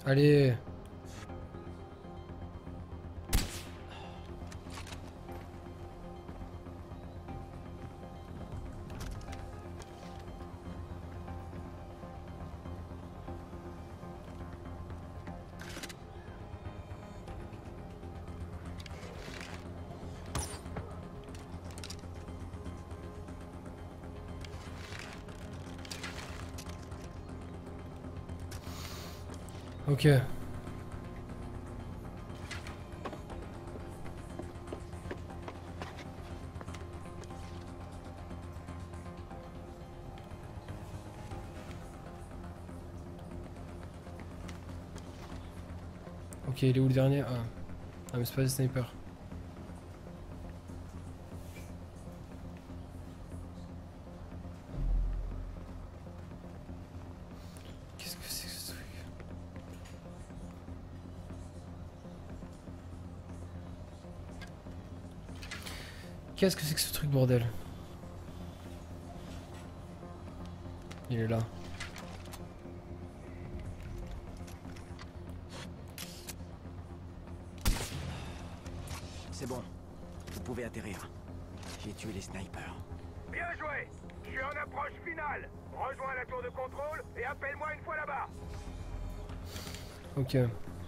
Allez. Ok. Ok, il est où le dernier? Ah, ah mais c'est pas des snipers. Qu'est-ce que c'est que ce truc? Qu'est-ce que c'est que ce truc, bordel? Il est là. C'est bon. Vous pouvez atterrir. J'ai tué les snipers. Bien joué! Je suis en approche finale! Rejoins la tour de contrôle et appelle-moi une fois là-bas! Ok.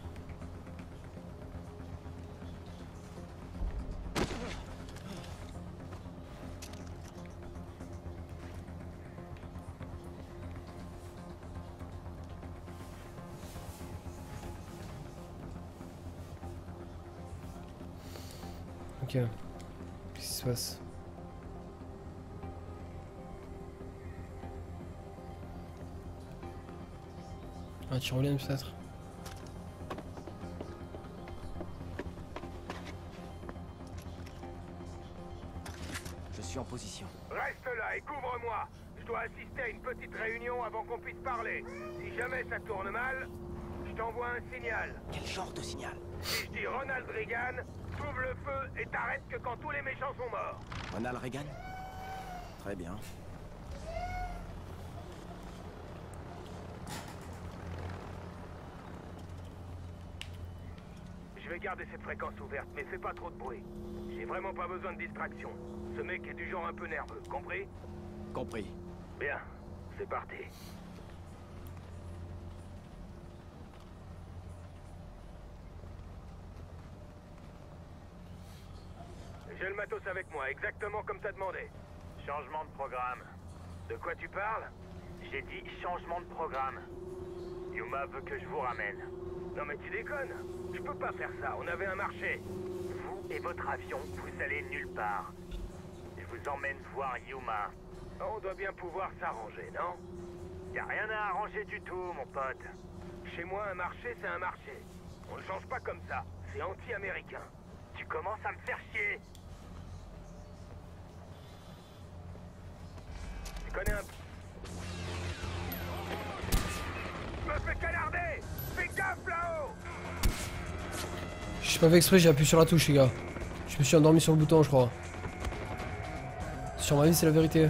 Ok. Qu'est-ce qui se passe? Un tyrolien peut-être? Je suis en position. Reste là et couvre-moi! Je dois assister à une petite réunion avant qu'on puisse parler. Si jamais ça tourne mal, je t'envoie un signal. Quel genre de signal? Si je dis Ronald Reagan, t'ouvres le feu et t'arrêtes que quand tous les méchants sont morts. Ronald Reagan? Très bien. Je vais garder cette fréquence ouverte, mais fais pas trop de bruit. J'ai vraiment pas besoin de distraction. Ce mec est du genre un peu nerveux, compris? Compris. Bien, c'est parti. J'ai le matos avec moi, exactement comme t'as demandé. Changement de programme. De quoi tu parles? J'ai dit changement de programme. Yuma veut que je vous ramène. Non mais tu déconnes. Je peux pas faire ça, on avait un marché. Vous et votre avion, vous allez nulle part. Je vous emmène voir Yuma. On doit bien pouvoir s'arranger, non? Y a rien à arranger du tout, mon pote. Chez moi, un marché, c'est un marché. On ne change pas comme ça. C'est anti-américain. Tu commences à me faire chier. Tu connais un... Je me fais canarder! Fais gaffe là-haut! J'ai pas fait exprès, j'ai appuyé sur la touche, les gars. Je me suis endormi sur le bouton, je crois. Sur ma vie, c'est la vérité.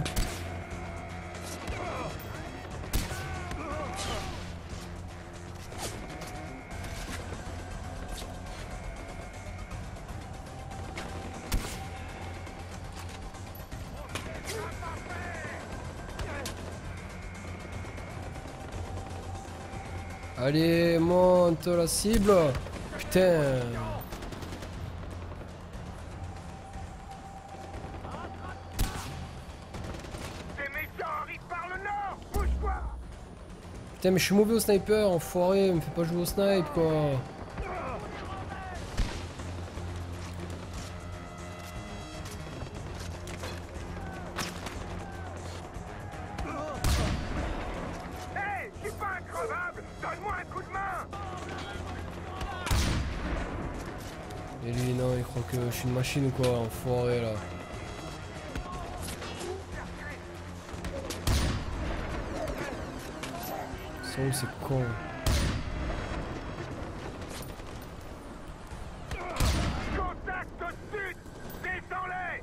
Allez, monte la cible. Putain. Ces méchants arrivent par le nord! Bouge-toi! Putain, mais je suis mauvais au sniper, enfoiré. Me fais pas jouer au snipe, quoi. Hey! Je suis pas increvable! Donne-moi un coup de main! Et lui, non, il croit que je suis une machine ou quoi, enfoiré, là. C'est con. Contact au sud! Descends-les!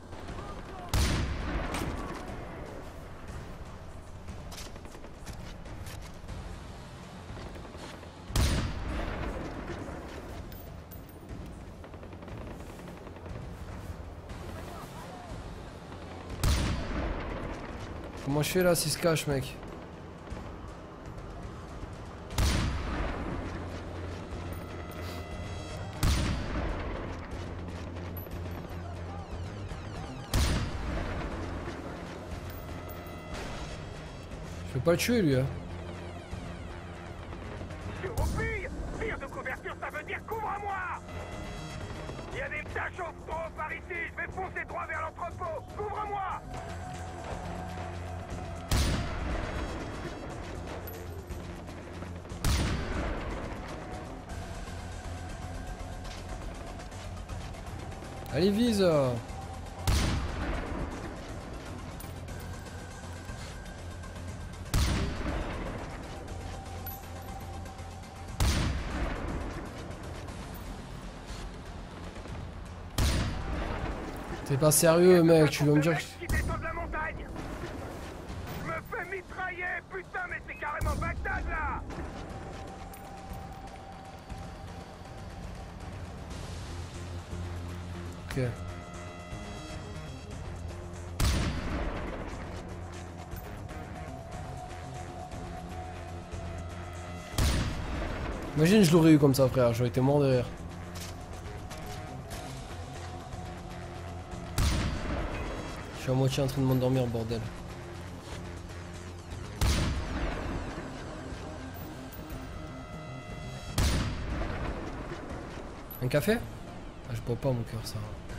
Comment je fais là s'il se cache, mec? Je peux pas le tuer lui, hein. Tire de couverture, ça veut dire couvre-moi! Il y a des tas de choses trop par ici, je vais foncer droit vers l'entrepôt! Couvre-moi! Allez, vise! T'es pas sérieux, mec, tu veux me dire que... Qui descend de la montagne. Je me fais mitrailler, putain, mais c'est carrément Bagdad là! Ok. Imagine je l'aurais eu comme ça, frère, j'aurais été mort de rire. Je suis à moitié en train de m'endormir, bordel. Un café? Ah, je bois pas mon cœur, ça.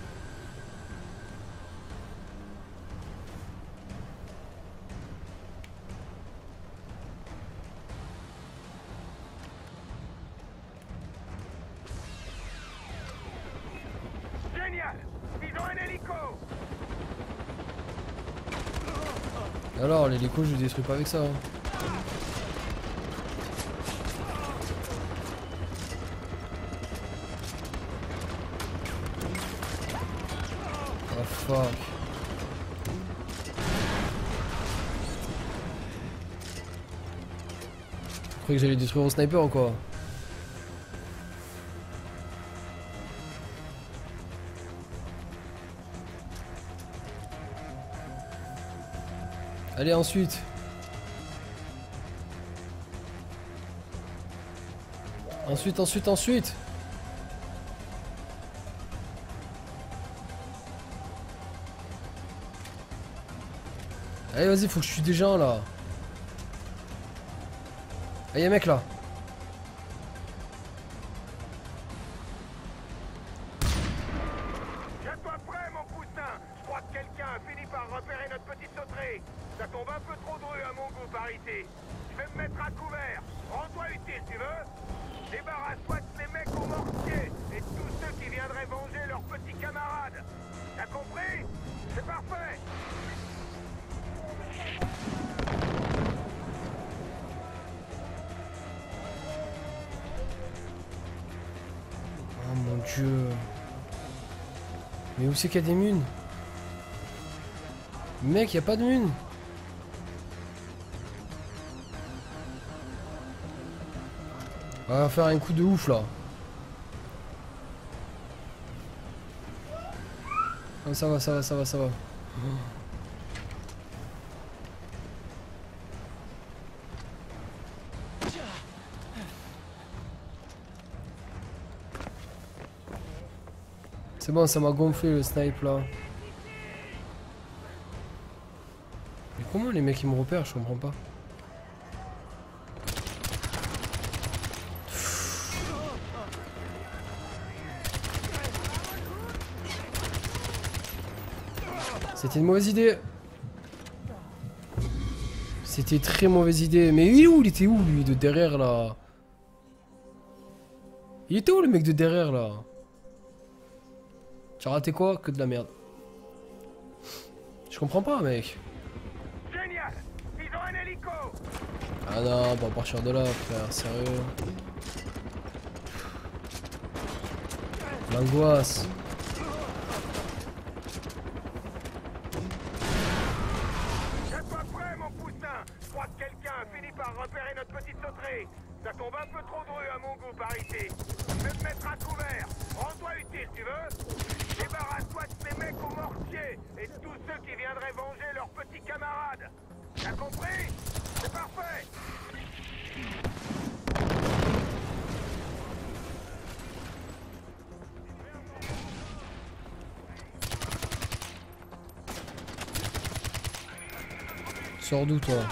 Génial! Ils ont un hélico! Alors, l'hélico, je le détruis pas avec ça. Hein. Oh fuck. Tu croyais que j'allais détruire au sniper ou quoi? Allez, ensuite. Ensuite. Allez, vas-y, faut que je tue des gens là. Ah, y'a un mec là. Tiens-toi prêt, mon poussin! Je crois que quelqu'un a fini par repérer notre petite sauterie. Ça tombe un peu trop dru à mon goût par ici. Je vais me mettre à couvert. Rends-toi utile, tu veux? Débarrasse-toi de ces mecs au mortier et de tous ceux qui viendraient venger leurs petits camarades. T'as compris? C'est parfait! Oh mon dieu. Mais où c'est qu'il y a des munes? Mec, y a pas de munes. On va faire un coup de ouf là. Oh, ça va. C'est bon, ça m'a gonflé le snipe là. Mais comment les mecs ils me repèrent, je comprends pas. C'était une mauvaise idée. C'était très mauvaise idée. Mais il était où lui de derrière là? Il était où le mec de derrière là? Tu as raté quoi? Que de la merde. Je comprends pas, mec. Génial! Ils ont un hélico! Ah non, on va partir de là, frère, sérieux. L'angoisse. Tiens-toi prêt, mon poussin! Je crois que quelqu'un a fini par repérer notre petite sauterie. Ça tombe un peu trop dru à mon goût par ici. Je vais me mettre à couvert. Rends-toi utile, tu veux? Débarrasse-toi de ces mecs au mortier et de tous ceux qui viendraient venger leurs petits camarades. T'as compris? C'est parfait. Sors d'où toi?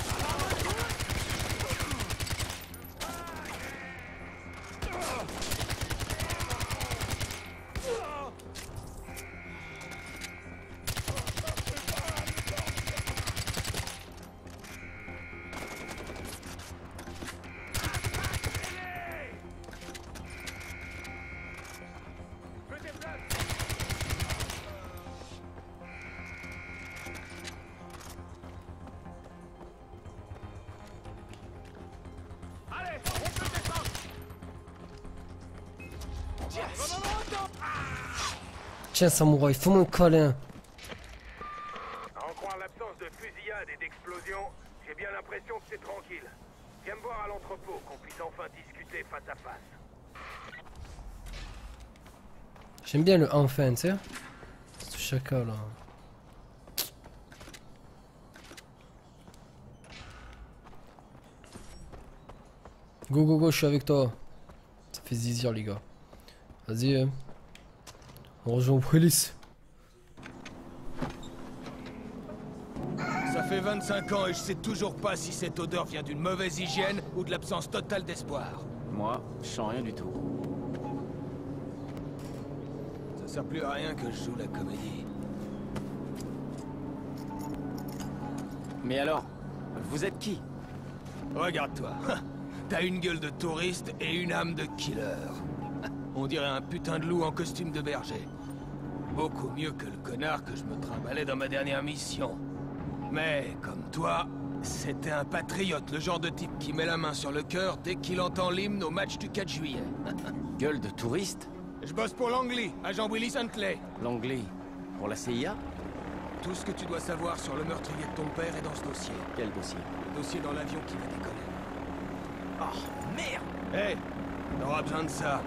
Tiens samouraï, fais-moi un câlin. À en croire l'absence de fusillade et d'explosion, j'ai bien l'impression que c'est tranquille. Viens me voir à l'entrepôt, qu'on puisse enfin discuter face à face. J'aime bien le enfin, tu sais. Ce chacal là. Go go go, je suis avec toi. Ça fait zizir les gars. Vas-y. On rejoint Willis. Ça fait 25 ans et je sais toujours pas si cette odeur vient d'une mauvaise hygiène ou de l'absence totale d'espoir. Moi, je sens rien du tout. Ça sert plus à rien que je joue la comédie. Mais alors, vous êtes qui? Regarde-toi. T'as une gueule de touriste et une âme de killer. On dirait un putain de loup en costume de berger. Beaucoup mieux que le connard que je me trimballais dans ma dernière mission. Mais, comme toi, c'était un patriote, le genre de type qui met la main sur le cœur dès qu'il entend l'hymne au match du 4 juillet. Gueule de touriste? Je bosse pour Langley, agent Willis Huntley. Langley, pour la CIA? Tout ce que tu dois savoir sur le meurtrier de ton père est dans ce dossier. Quel dossier? Le dossier dans l'avion qui va décoller. Oh, merde! Hé, t'auras besoin de ça.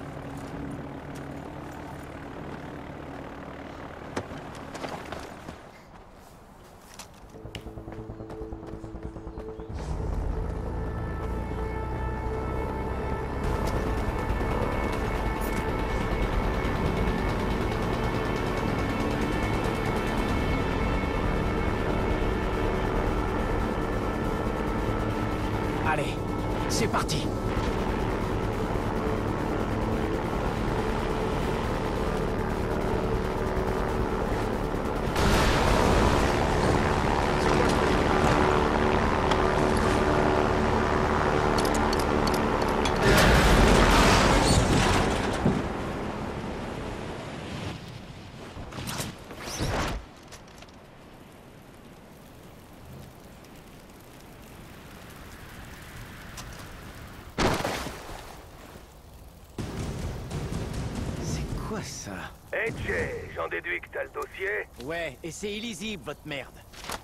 Allez, c'est parti. Quoi ça? Hey Jay, j'en déduis que t'as le dossier? Ouais, et c'est illisible, votre merde.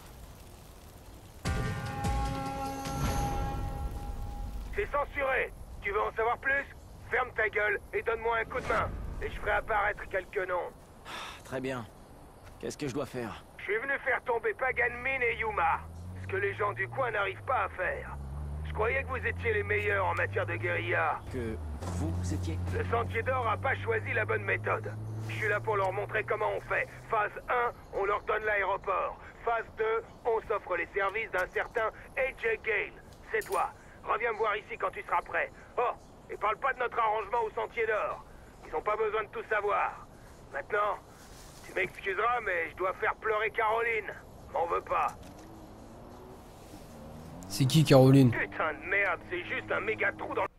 C'est censuré. Tu veux en savoir plus? Ferme ta gueule et donne-moi un coup de main. Et je ferai apparaître quelques noms. Très bien. Qu'est-ce que je dois faire? Je suis venu faire tomber Pagan Min et Yuma. Ce que les gens du coin n'arrivent pas à faire. Je croyais que vous étiez les meilleurs en matière de guérilla. Que vous étiez? Le Sentier d'Or a pas choisi la bonne méthode. Je suis là pour leur montrer comment on fait. Phase 1, on leur donne l'aéroport. Phase 2, on s'offre les services d'un certain AJ Gale. C'est toi. Reviens me voir ici quand tu seras prêt. Oh, et parle pas de notre arrangement au Sentier d'Or. Ils ont pas besoin de tout savoir. Maintenant, tu m'excuseras, mais je dois faire pleurer Caroline. M'en veux pas. C'est qui Caroline? Putain de merde, c'est juste un méga trou dans le...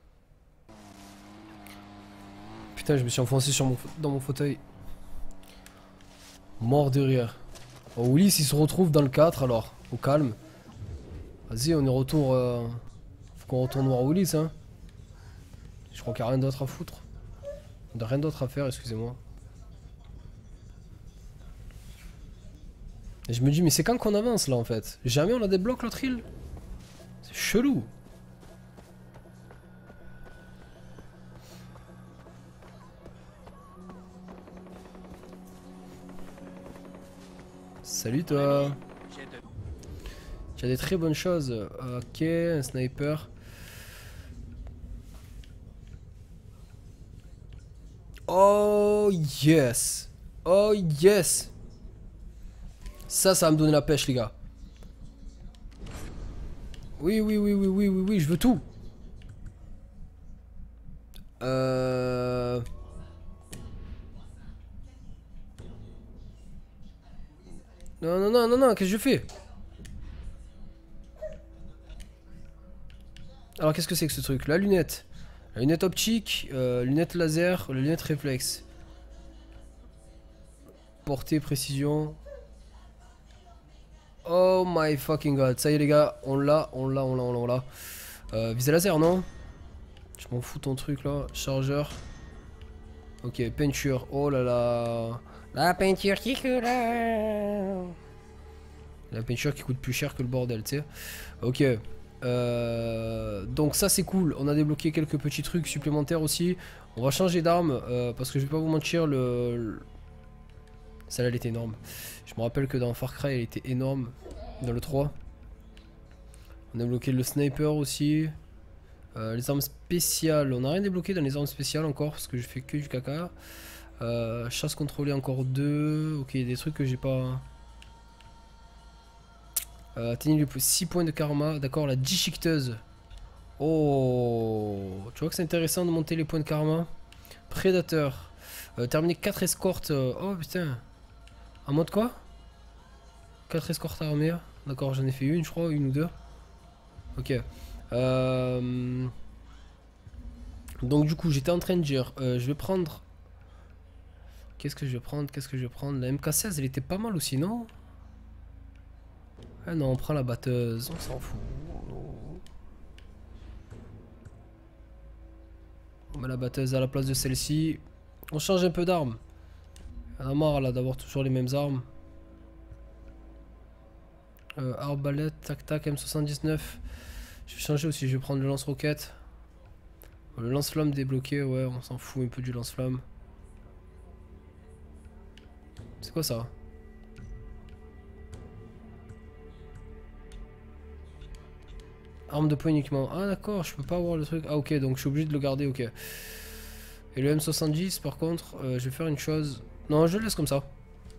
Putain, je me suis enfoncé dans mon fauteuil. Mort de rire. Oh, Willis il se retrouve dans le 4 alors, au calme. Vas-y, on est retour. Faut qu'on retourne voir Willis, hein. Je crois qu'il n'y a rien d'autre à foutre. On n'a rien d'autre à faire, excusez-moi. Et je me dis, mais c'est quand qu'on avance là en fait? Jamais on a débloqué l'autre île? C'est chelou. Salut toi. Tu as des très bonnes choses. Ok, un sniper. Oh yes. Oh yes. Ça va me donner la pêche les gars. Oui, oui, oui, oui, oui, oui, oui, je veux tout. Non, non, non, non, non, qu'est-ce que je fais? Alors, qu'est-ce que c'est que ce truc? La lunette. La lunette optique, lunette laser, la lunette réflexe. Portée, précision. Oh my fucking god. Ça y est, les gars, on l'a, on l'a, on l'a, on l'a, on l'a. Visée laser, non? Je m'en fous ton truc là. Chargeur. Ok, peinture. Oh là là. La peinture qui coûte. La peinture qui coûte plus cher que le bordel, tu sais. Ok. Donc ça c'est cool. On a débloqué quelques petits trucs supplémentaires aussi. On va changer d'arme parce que je vais pas vous mentir, celle-là elle était énorme. Je me rappelle que dans Far Cry elle était énorme. Dans le 3. On a débloqué le sniper aussi. Les armes spéciales. On n'a rien débloqué dans les armes spéciales encore parce que je fais que du caca. Chasse contrôlée encore 2. Ok, des trucs que j'ai pas. Atteignez les 6 points de karma. D'accord, la déchiqueteuse. Oh, tu vois que c'est intéressant de monter les points de karma. Prédateur. Terminer 4 escortes. Oh putain. En mode quoi? 4 escortes armées. D'accord, j'en ai fait une, je crois, une ou deux. Ok. Donc du coup, j'étais en train de dire, je vais prendre. Qu'est-ce que je vais prendre? Qu'est-ce que je vais prendre? La MK16, elle était pas mal aussi, non? Ah non, on prend la batteuse, on s'en fout. On met la batteuse à la place de celle-ci. On change un peu d'armes. On a marre là d'avoir toujours les mêmes armes. Arbalète, tac tac, M79. Je vais changer aussi, je vais prendre le lance-roquette. Le lance-flamme débloqué, ouais, on s'en fout un peu du lance-flamme. C'est quoi ça? Arme de poing uniquement. Ah d'accord, je peux pas avoir le truc. Ah ok, donc je suis obligé de le garder, ok. Et le M70 par contre, je vais faire une chose. Non, je le laisse comme ça.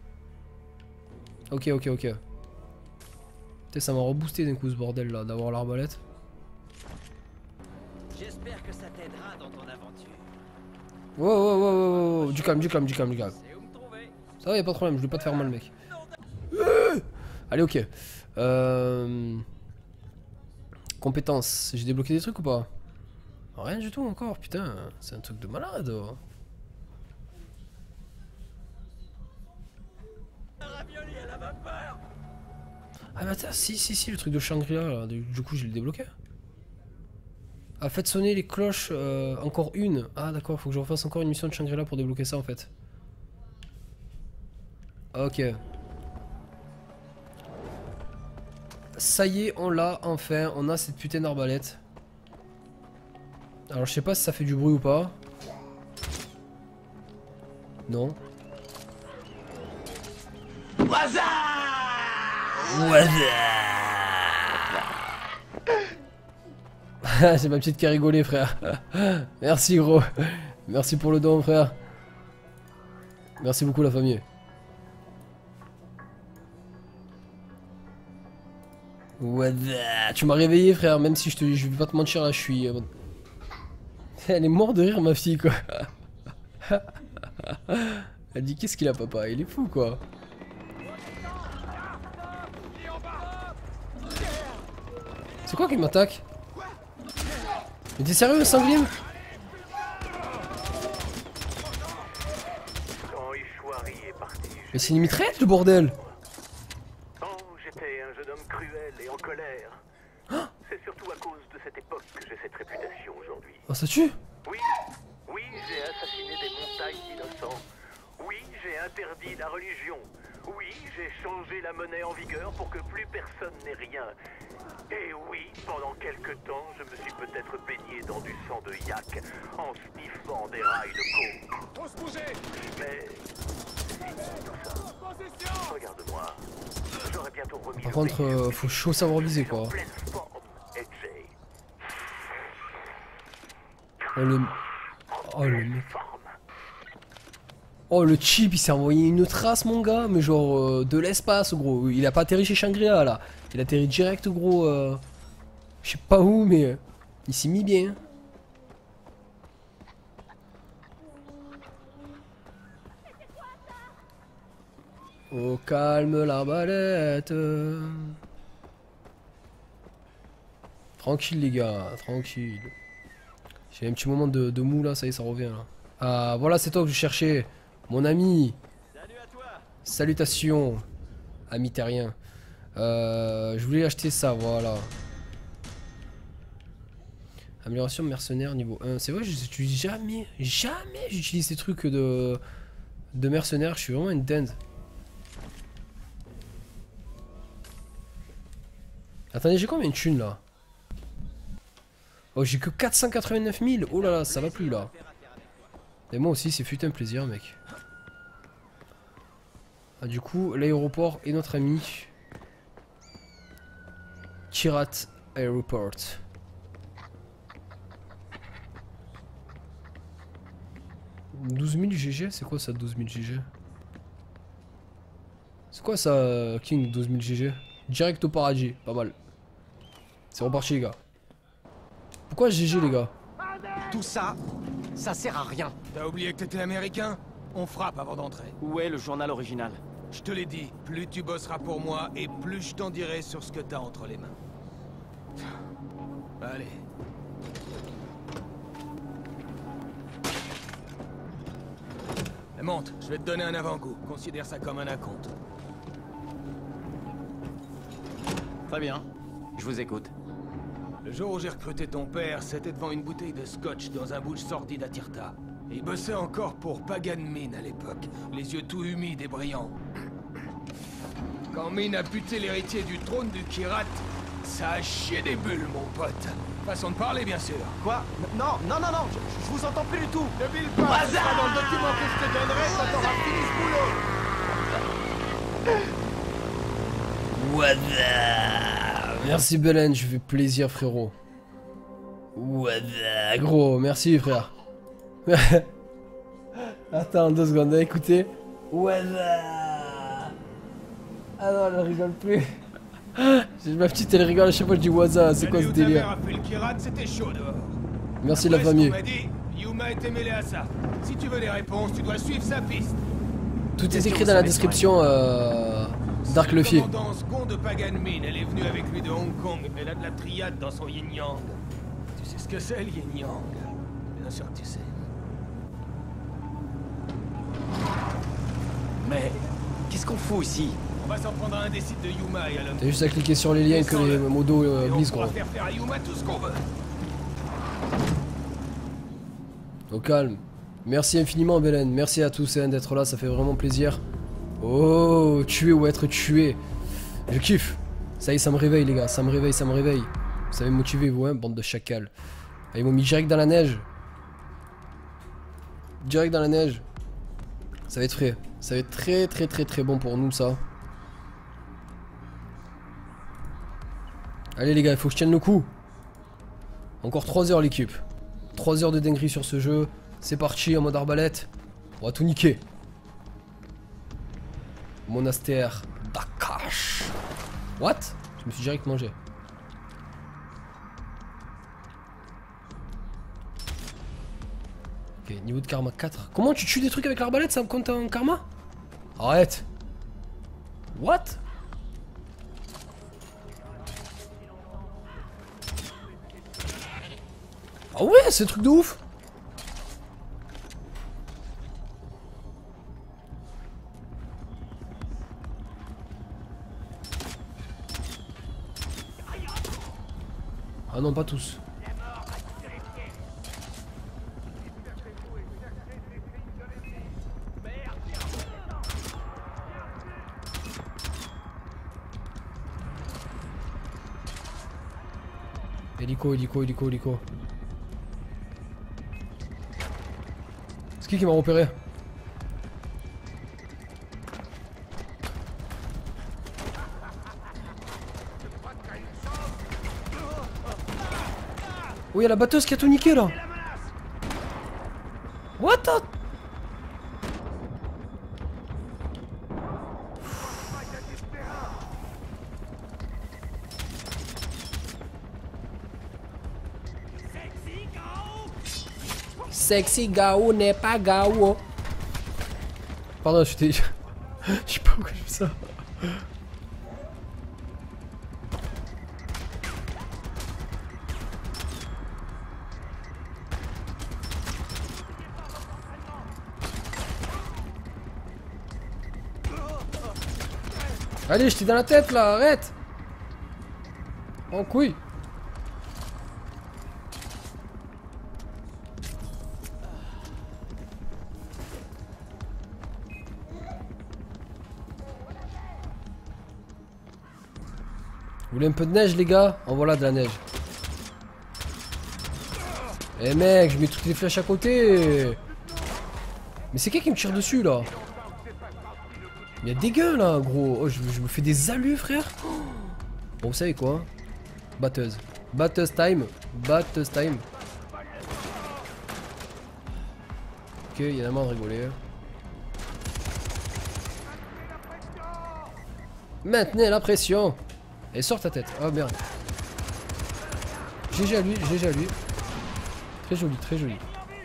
Ok, ok, ok. Putain, ça m'a reboosté d'un coup ce bordel là, d'avoir l'arbalète. J'espère que ça t'aidera dans ton aventure. Wow, wow, wow, wow, wow. Du calme, du calme, du calme, du calme. Ça va, y'a pas de problème, je vais pas te faire mal, mec. Allez, ok. Compétences. J'ai débloqué des trucs ou pas? Rien du tout encore, putain. C'est un truc de malade. Ah bah attends, si, le truc de Shangri-La, du coup je l'ai débloqué. Ah, faites sonner les cloches, encore une. Ah d'accord, faut que je refasse encore une mission de Shangri-La pour débloquer ça en fait. Ok. Ça y est, on l'a enfin, on a cette putain d'arbalète. Alors je sais pas si ça fait du bruit ou pas. Non. C'est ma petite qui a rigolé, frère. Merci gros. Merci pour le don, frère. Merci beaucoup la famille. Tu m'as réveillé, frère, même si je vais pas te mentir là, je suis. Elle est morte de rire, ma fille, quoi. Elle dit qu'est-ce qu'il a, papa? Il est fou, quoi. C'est quoi qui m'attaque? Mais t'es sérieux, sanglier? Mais c'est une mitraillette, le bordel! Oh, j'étais un jeune homme cruel et en colère. C'est surtout à cause de cette époque que j'ai cette réputation aujourd'hui. Oh, ça tue? Oui, oui, j'ai assassiné des montagnes d'innocents. Oui, j'ai interdit la religion. Oui, j'ai changé la monnaie en vigueur pour que plus personne n'ait rien. Et oui, pendant quelque temps, je me suis peut-être baigné dans du sang de yak en sniffant des rails de coke. Mais Regarde-moi. J'aurais bientôt remis. Par contre, faut chaud savoir viser quoi. Oh le... Oh le mec. Oh le chip il s'est envoyé une trace mon gars, mais genre de l'espace gros. Il a pas atterri chez Shangri-La là. Il a atterri direct gros. Je sais pas où mais il s'est mis bien. Au calme l'arbalète. Tranquille les gars, tranquille. J'ai un petit moment de mou là, ça y est ça revient là. Ah voilà c'est toi que je cherchais. Mon ami. Salut à toi. Salutations. Ami terrien. Je voulais acheter ça, voilà. Amélioration mercenaire niveau 1. C'est vrai, j'utilise jamais j'utilise ces trucs de mercenaire. Je suis vraiment une dinde. Attendez, j'ai combien de thunes là? Oh, j'ai que 489 000. Oh là là, ça va plus là. Et moi aussi, c'est fut un plaisir, mec. Ah, du coup, l'aéroport et notre ami. Kirat Airport. 12 000 GG, c'est quoi ça 12 000 GG? C'est quoi ça King 12 000 GG? Direct au paradis, pas mal. C'est reparti les gars. Pourquoi GG les gars? Tout ça, ça sert à rien. T'as oublié que t'étais américain? On frappe avant d'entrer. Où est le journal original? Je te l'ai dit, plus tu bosseras pour moi et plus je t'en dirai sur ce que t'as entre les mains. Allez. Monte, je vais te donner un avant-goût. Considère ça comme un acompte. Très bien. Je vous écoute. Le jour où j'ai recruté ton père, c'était devant une bouteille de scotch dans un bouge sordide à Tirta. Il bossait encore pour Pagan Min à l'époque, les yeux tout humides et brillants. Quand Min a buté l'héritier du trône du Kirat, ça a chié des bulles, mon pote. Façon de parler, bien sûr. Quoi? Non, non, non, non, je vous entends plus du tout. Ne bile pas, c'est pas dans le document que je te donnerai quand t'auras fini ce boulot. What the... Merci Belen, je fais plaisir frérot. What the... Gros, merci frère. Attends 2 secondes, écoutez. What the... Ah non, elle rigole plus. Ma petite elle rigole à chaque fois que je dis Waza, c'est quoi ce délire? Merci la famille. Yuma était mêlé à ça. Si tu veux des réponses, tu dois suivre sa piste. Tout est écrit dans la description Dark Luffy. La commandance Gon de Pagan Min, elle est venue avec lui de Hong Kong. Elle a de la triade dans son yin yang. Tu sais ce que c'est le yin yang? Bien sûr que tu sais. Mais qu'est-ce qu'on fout ici? On va s'en prendre à un des sites de Yuma et à l'homme. T'as juste à cliquer sur les liens que les modos glissent On va gros. faire à Yuma tout ce qu'on veut. Au calme. Merci infiniment Belen, merci à tous d'être là, ça fait vraiment plaisir. Oh, tuer ou être tué. Je kiffe. Ça y est, ça me réveille les gars, ça me réveille, ça me réveille. Vous savez me motiver vous hein, bande de chacals. Ah, ils m'ont mis direct dans la neige. Direct dans la neige. Ça va être frais. Ça va être très bon pour nous ça. Allez les gars, il faut que je tienne le coup. Encore 3 heures l'équipe. 3 heures de dinguerie sur ce jeu. C'est parti en mode arbalète. On va tout niquer. Monastère d'Akash. What? Je me suis direct mangé. Ok, niveau de karma 4. Comment tu tues des trucs avec l'arbalète? Ça me compte en karma? Arrête. What? Ah ouais, c'est un truc de ouf. Ah non, pas tous. Hélico. C'est qui m'a repéré? Oh, y'a la batteuse qui a tout niqué là. What the... Sexy Gao n'est pas Gao. Pardon, je t'ai... Je sais pas pourquoi je fais ça. Allez, je t'ai dans la tête là, arrête. En couille. Vous voulez un peu de neige les gars? En voilà de la neige. Eh mec, je mets toutes les flèches à côté. Mais c'est qui me tire dessus là? Il y a des gueux là gros. Oh, je me fais des alus frère. Bon vous savez quoi? Batteuse. Batteuse time. Batteuse time. Ok, il y en a marre de rigoler. Maintenez la pression. Et sors ta tête. Oh merde. GG à lui, GG à lui. Très joli, très joli.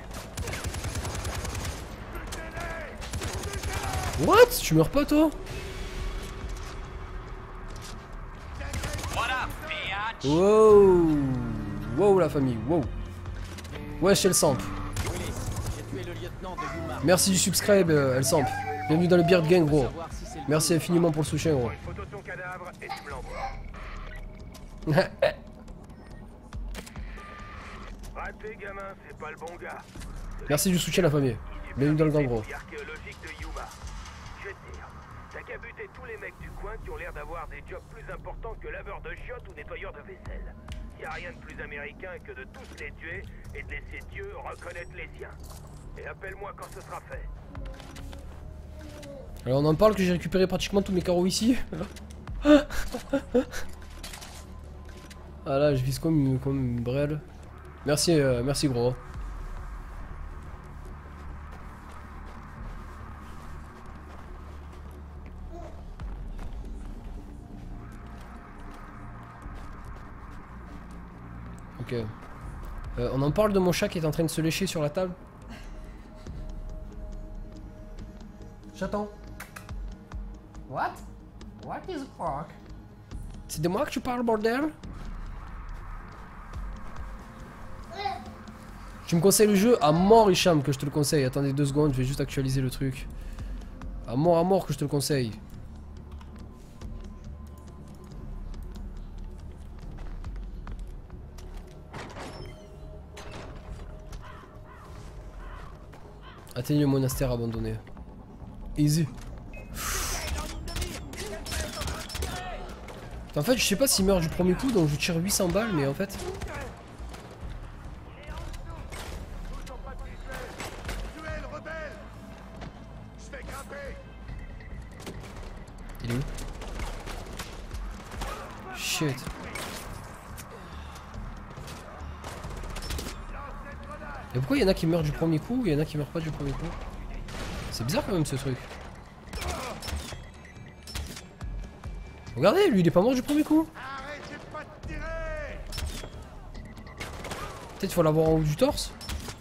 What? Tu meurs pas toi? Wow. Wow la famille, wow. Wesh elle samp. Merci du subscribe elle samp. Bienvenue dans le Beard Gang gros. Merci infiniment pour le soutien gros. Raté, gamin, c'est pas le bon gars. Merci du soutien la famille. Bienvenue dans le gang gros. Archéologique de Yuma. Je vais te dire, t'as qu'à buter tous les mecs du coin qui ont l'air d'avoir des jobs plus importants que laveur de chiottes ou nettoyeur de vaisselle. Y a rien de plus américain que de tous les tuer et de laisser Dieu reconnaître les siens. Et appelle-moi quand ce sera fait. Alors on en parle que j'ai récupéré pratiquement tous mes carreaux ici. Ah là je vise comme une brêle. Merci, merci gros. Ok. On en parle de mon chat qui est en train de se lécher sur la table. Chaton. What? What is a fuck? C'est de moi que tu parles, bordel? Tu me conseilles le jeu? À mort, Hicham, que je te le conseille. Attendez 2 secondes, je vais juste actualiser le truc. À mort que je te le conseille. Atteignez le monastère abandonné. Easy. En fait, je sais pas s'il meurt du premier coup, donc je tire 800 balles, mais en fait... Il est où? Shit. Et pourquoi il y en a qui meurent du premier coup et il y en a qui meurent pas du premier coup? C'est bizarre quand même ce truc. Regardez, lui il est pas mort du premier coup. Peut-être qu'il faut l'avoir en haut du torse.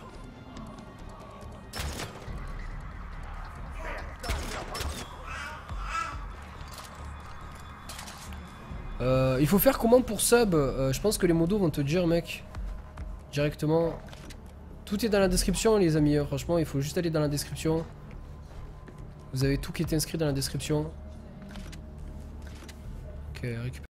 Il faut faire comment pour sub? Je pense que les modos vont te dire mec. Directement. Tout est dans la description les amis. Franchement il faut juste aller dans la description. Vous avez tout qui est inscrit dans la description. Ok, récupère.